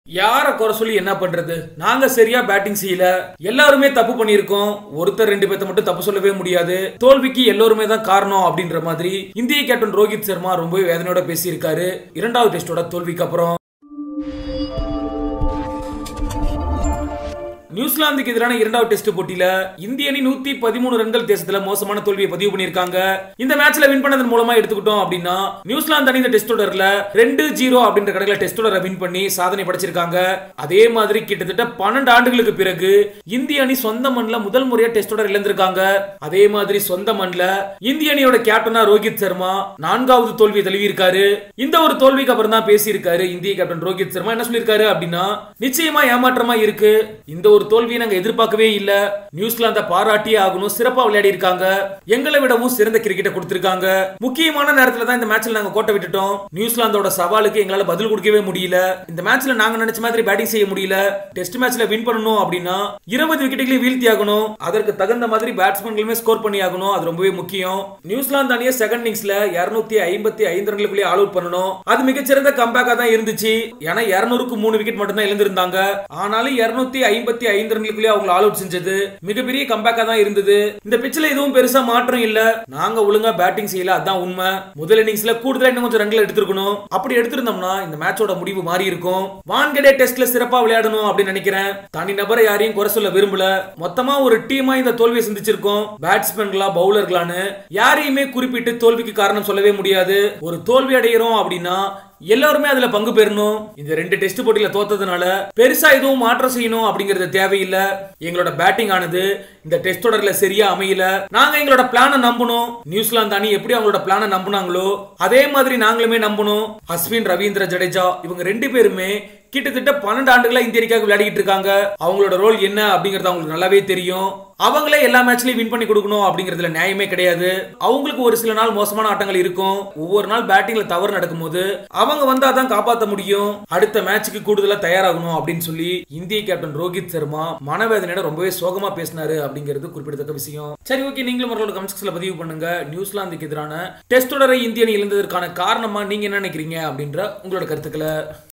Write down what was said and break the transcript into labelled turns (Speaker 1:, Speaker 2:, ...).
Speaker 1: யார குறை சொல்லி என்ன பண்றது? நாங்க சரியா பேட்டிங் செய்யல. எல்லாருமே தப்பு பண்ணியிருக்கோம். ஒருத்தர் ரெண்டு பேர்த்த மட்டும் தப்பு சொல்லவே முடியாது. தோல்விக்கு எல்லாருமே தான் காரணம் அப்படின்ற மாதிரி இந்திய கேப்டன் ரோஹித் சர்மா ரொம்பவே வேதனையோட பேசியிருக்காரு இரண்டாவது டெஸ்டோட தோல்விக்கு அப்புறம். நியூசிலாந்துக்கு எதிரான இரண்டாவது டெஸ்ட் போட்டியில இந்திய அணி 113 ரன்கள் தேசத்துல மோசமான தோல்வியை பதிவு பண்ணிருக்காங்க. இந்த மேட்ச்ல வின் பண்ணதன் மூலமா எடுத்துக்கிட்டோம் அப்படின்னா நியூசிலாந்து அணி இந்த டெஸ்ட் தொடர்ல 2-0 அப்படின்ற கணக்குல டெஸ்ட் தொடரை வின் பண்ணி சாதனை படைச்சிருக்காங்க. அதே மாதிரி கிட்டத்தட்ட 12 ஆண்டுகளுக்கு பிறகு இந்திய அணி சொந்த மண்ல முதல் முறையா டெஸ்ட் தொடர் இழந்திருக்காங்க. அதே மாதிரி சொந்த மண்ல இந்திய அணியோட கேப்டனா ரோஹித் சர்மா 4வது தோல்வியை தழுவி இருக்காரு. இந்த ஒரு தோல்விக்கு அப்புறம் தான் பேசி இருக்காரு இந்திய கேப்டன் ரோஹித் சர்மா. என்ன சொல்லிருக்காரு அப்படின்னா, நிச்சயமா ஏமாற்றமா இருக்கு. இந்த ஒரு தோல்வியை நாங்க எதிர்பார்க்கவே இல்ல. நியூசிலாந்தை பாராட்டியே ஆகணும். சிறப்பா விளையாடி இருக்காங்க. எங்களை விடவும் சிறந்த கிரிக்கெட்டை கொடுத்திருக்காங்க. முக்கியமான நேரத்துல தான் இந்த மேட்ச்ல நாங்க கோட்டை விட்டுட்டோம். நியூசிலாந்தோட சவாலுக்கு எங்களால பதில் கொடுக்கவே முடியல. இந்த மேட்ச்ல நாங்க நினைச்ச மாதிரி பேட்டிங் செய்ய முடியல. டெஸ்ட் மேட்ச்ல வின் பண்ணணும் அப்படின்னா 20 விக்கெட்டுகளை வீழ்த்தி ஆகணும். அதற்கு தகுந்த மாதிரி பேட்ஸ்மேன்களுமே ஸ்கோர் பண்ணி ஆகணும். அது ரொம்பவே முக்கியம். நியூசிலாந்து அணியை செகண்ட் இன்னிங்ஸ்ல 255 ரன்களுக்குள்ளே ஆல் அவுட் பண்ணணும். அது மிகச்சிறந்த கம்பேக்கா தான் இருந்துச்சு. ஏன்னா 200க்கு 3 விக்கெட் மட்டும் தான் இழந்திருந்தாங்க. ஆனாலும் 255 ரன்களுக்குள்ளே அவங்க ஆல் அவுட் செஞ்சது மிகப்பெரிய கம்பேக்கா தான் இருந்தது. இந்த பிட்ச்ல எதுவும் பெருசா மாற்றம் இல்ல. நாங்க ஒழுங்கா பேட்டிங் செய்யல, அதான் உண்மை. முதல் இன்னிங்ஸ்ல கூடுதலா இன்னும் கொஞ்சம் ரன்கள் எடுத்திருக்கணும். அப்படி எடுத்திருந்தோம்னா இந்த மேட்சோட முடிவு மாறி இருக்கும். வான்கடே டெஸ்ட்ல சிறப்பா விளையாடணும் அப்படின்னு நினைக்கிறேன். தனி நபரை யாரையும் குறை சொல்ல விரும்பல. மொத்தமா ஒரு டீமா இந்த தோல்வியை சந்திச்சிருக்கோம். பேட்ஸ்மேன்களா பவுலர்களான்னு யாரையுமே குறிப்பிட்டு தோல்விக்கு காரணம் சொல்லவே முடியாது. ஒரு தோல்வி அடைகிறோம் அப்படின்னா எல்லாருமே அதுல பங்கு பெறணும். இந்த 2 டெஸ்ட் போட்டியில தோத்ததுனால பெருசா எதுவும் மாற்றம் செய்யணும் அப்படிங்கிறது தேவையில்லை. எங்களோட பேட்டிங் ஆனது இந்த டெஸ்ட் தொடர்ல சரியா அமையல. நாங்க எங்களோட பிளானை நம்பணும். நியூசிலாந்து அணி எப்படி அவங்களோட பிளானை நம்பினாங்களோ அதே மாதிரி நாங்களுமே நம்பணும். அஸ்வின், ரவீந்திர ஜடேஜா இவங்க 2 பேருமே கிட்டத்தட்ட 12 ஆண்டுகளா இந்திய அணிக்காக விளையாடிட்டு இருக்காங்க. அவங்களோட ரோல் என்ன அப்படிங்கறது அவங்களுக்கு நல்லாவே தெரியும். அவங்களே எல்லா மேட்ச்லயும் வின் பண்ணி கொடுக்கணும் அப்படிங்கறதுல நியாயமே கிடையாது. அவங்களுக்கு ஒரு சில நாள் மோசமான ஆட்டங்கள் இருக்கும். ஒவ்வொரு நாள் பேட்டிங்ல தவறு நடக்கும்போது அவங்க வந்தாதான் காப்பாற்ற முடியும். அடுத்த மேட்சுக்கு கூடுதலா தயாராகணும் அப்படின்னு சொல்லி இந்திய கேப்டன் ரோஹித் சர்மா மனவேதனையோட ரொம்பவே சோகமா பேசினாரு அப்படிங்கிறது குறிப்பிடத்தக்க விஷயம். சரி, ஓகே, நீங்களும் உங்களோட கமெண்ட் செக்ஷன்ல பதிவு பண்ணுங்க. நியூசிலாந்துக்கு எதிரான டெஸ்ட் தொடரை இந்திய அணி இழந்ததற்கான காரணமா நீங்க என்ன நினைக்கிறீங்க அப்படின்ற உங்களோட கருத்துக்களை